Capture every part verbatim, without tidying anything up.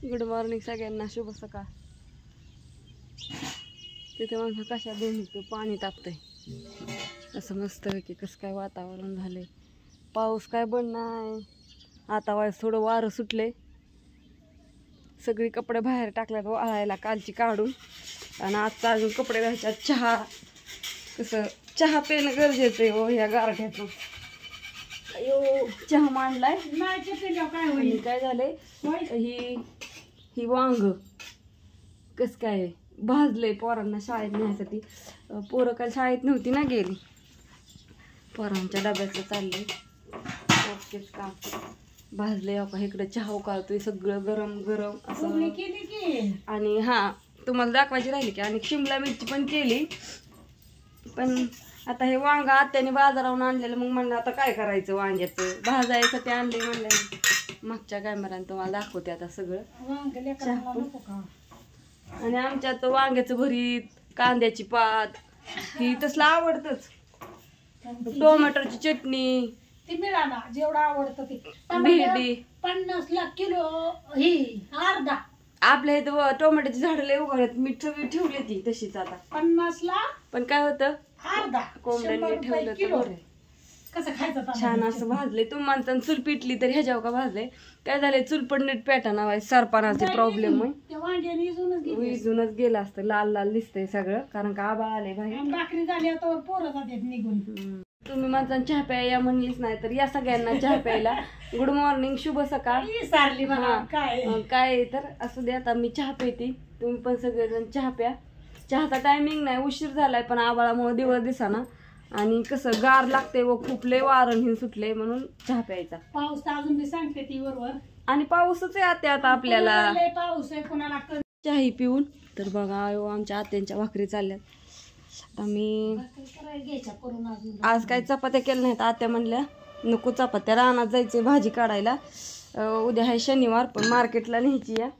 Good morning सगळ्यांना, शुभ सकाळ. तिथे माणसं कशा दोन्ही पाणी तापतंय असं मस्त की कसं काय वातावरण झालंय. पाऊस काय बंद नाही. आता वाज थोडं वारं सुटले. सगळी कपडे बाहेर टाकल्यात वाळायला कालची काढून. आणि आजचा अजून कपडे घालतात. चहा कसं चहा पिणं गरजेचं आहे हो ह्या गारठ्यातून. अयो चहा मांडलाय काय होईल. काय झालंय ही ही वांग कस काय भाजलंय पोरांना शाळेत नेण्यासाठी. पोरं काल शाळेत नव्हती ना गेली. पोरांच्या डब्याचं चाललंय ओकेच काम. भाजलंय का इकडं चहा उकाळतोय सगळं गरम गरम असं. आणि हा तुम्हाला दाखवायची राहिली की आणि शिमला मिरची पण केली. पण आता हे वांग आत्याने बाजारावरून आणलेलं. मग म्हणलं आता काय करायचं वांग्याचं भाजायसाठी आणले म्हणलं. मागच्या कॅमेराने तुम्हाला दाखवते आता सगळं. आणि आमच्यात वांग्याचं भरीत कांद्याची पात ही तसलं आवडतच. टोमॅटोची चटणी ती मिळाला जेवढं आवडतं ते. भेंडी पन्नास लाख किलो ही अर्धा. आपल्या इथं टोमॅटोची झाडं लय उघडत. मीठ सगळी ठेवली ती तशीच आता पन्नास ला. पण काय होतं अर्धा कोंबड्यांनी ठेवलं तर बरं. कसं खायचं छान असं भाजले. तुम्ही म्हणता चूल पिटली तर ह्याच्यावर का भाजले. काय झालंय चूल पण नीट पेटा नावाय सरपणाचे प्रॉब्लेम आहे. विजूनच गेलं असतं. लाल लाल दिसतंय सगळं कारण का आबा आले बाहेर. भाकरी झाली आता पोरं जातात निघून. तुम्ही म्हणता चहा प्यायला म्हणलीच नाही तर या सगळ्यांना चहा प्यायला. गुड मॉर्निंग शुभ सकाळ. सारली काय काय तर असू दे. आता मी चहा पिते तुम्ही पण सगळेजण चहा प्या. चहाचा टायमिंग नाही उशीर झालाय पण आबाळामुळे दिवस दिसाना. आणि कसं गार लागते व खूप लय वारण हे सुटले म्हणून चहा प्यायचा. पाऊस तर अजून मी सांगते ती बरोबर. आणि पाऊसच आहे आता आता आपल्याला पाऊस आहे कोणाला चहा पिऊन. तर बघा आमच्या आत्यांच्या भाकरी चालल्यात. आम्ही आज काही चपात्या केल्या नाहीत. आत्या म्हणल्या नको चपात्या रानात जायचे भाजी काढायला. उद्या आहे शनिवार पण मार्केटला न्यायची या.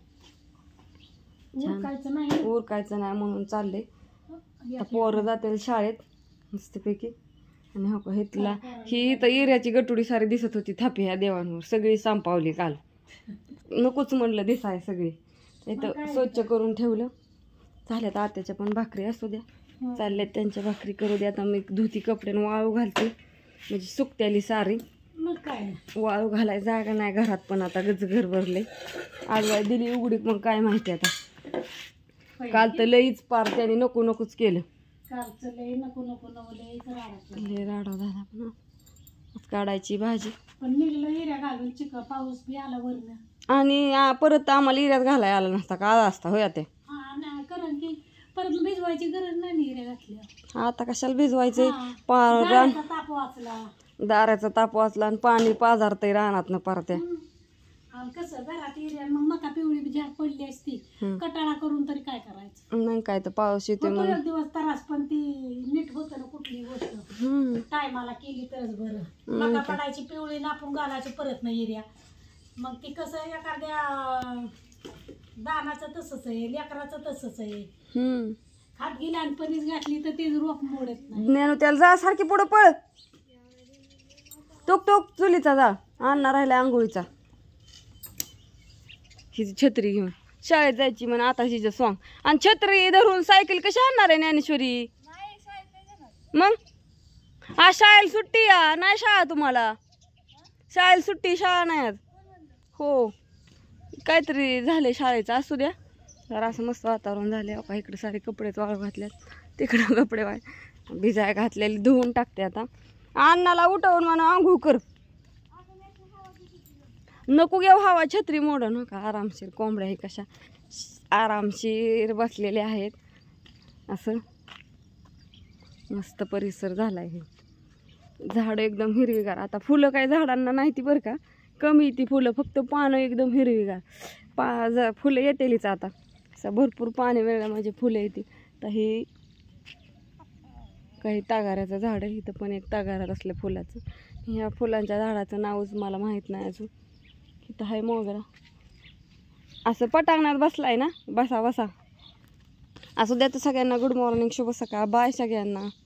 उरकायचं नाही उरकायचं नाही म्हणून चालले. पोरं जातील शाळेत मस्तपैकी. आणि हो का हे तुला ही तर एरियाची गटुडी सारी दिसत होती थापी ह्या देवांवर सगळी संपावली काल. नकोच म्हणलं दिसाय सगळी. इथं स्वच्छ करून ठेवलं. झाल्यात आत्याच्या पण भाकरी असू द्या चालल्यात त्यांच्या भाकरी करू द्या. आता मी धुती कपडे वाळू घालते म्हणजे सुकत्याली सारी. मग काय वाळू घालाय जागा नाही घरात पण आता गज घर भरले. आडवाय दिली उघडी मग काय माहिती आता. काल तर लईच पार त्याने नको नकोच केलं. लय नको नको लय राडा झाला. पण काढायची भाजी पण निघलं हिऱ्या घालून चिक पाऊस बी आला वरण. आणि परत आम्हाला हिऱ्यात घालाय आला नसता का आला असता होय ते. कारण की परत भिजवायची गरज नाही हिऱ्या घातल्या. आता कशाला भिजवायचे. ताप वाचला दाराचा ताप वाचला आणि पाणी पाजारतय रानात न परत्या. कसं घरात हिऱ्या मग मका पिवळी झाड पडली असती कटाळा करून तरी काय करायचं. नाही काय तर पाऊस येते मग एक दिवस त्रास पण ती नीट होत ना कुठली गोष्ट टायमाला केली तरच बरं. मका पडायची पिवळी नापून घालायची परत नाही हिऱ्या. मग ती कसं एखाद्या दानाचं तसंच आहे लेकराचं तसंच आहे. खात गेली आणि पणीच घातली तर ते रोप मोडत नाही. त्याला जा सारखी पुढं पळ. टोक टोक चुलीचा जा आणणार राहिला आंघोळीचा. हिची छत्री घेऊन शाळेत जायची म्हणा आता हिचं सॉंग. आणि छत्री धरून सायकल कशी आणणार आहे ज्ञानेश्वरी. मग आज शाळेला सुट्टी या नाही शाळा तुम्हाला. शाळेला सुट्टी शाळा नाही आज. हो काहीतरी झाले शाळेचं असू द्या. तर असं मस्त वातावरण झाले. का इकडे सारे कपडेच वाळू घातल्यात तिकडं कपडे वाळ भिजाय घातलेले धुवून टाकते. आता अण्णाला उठवून म्हणा आंघोळ कर. नको घेऊ हवा छत्री मोडं नका. आरामशीर कोंबड्या हे कशा आरामशीर बसलेले आहेत. असं मस्त परिसर झालाय. हे झाडं एकदम हिरवीगार. आता फुलं काय झाडांना नाही ती बरं का कमी ती फुलं फक्त पानं एकदम हिरवीगार. पा ज फुलं येतेलीच आता. असं भरपूर पाणी वेळेला म्हणजे फुलं येते. तर हे काही तागाऱ्याचं झाड आहे. इथं पण एक तागाऱ्यात असलं फुलाचं. ह्या फुलांच्या झाडाचं नावच मला माहीत नाही अजून. इथं आहे मोगरा. असं पटांगणात बसलाय ना बसा बसा. असू द्या तर सगळ्यांना गुड मॉर्निंग शुभ सकाळ. बाय सगळ्यांना.